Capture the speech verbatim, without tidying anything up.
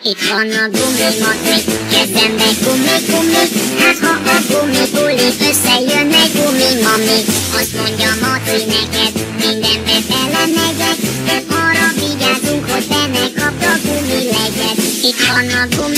Itt van a gumimatri, kezembe gumi-gumi. Hát ha a gumibuli összejön egy gumimami, azt mondja Matri neked, mindenbe belemegyek. Arra vigyázzunk, hogy te ne kapd a gumilegyet. Itt van a gumi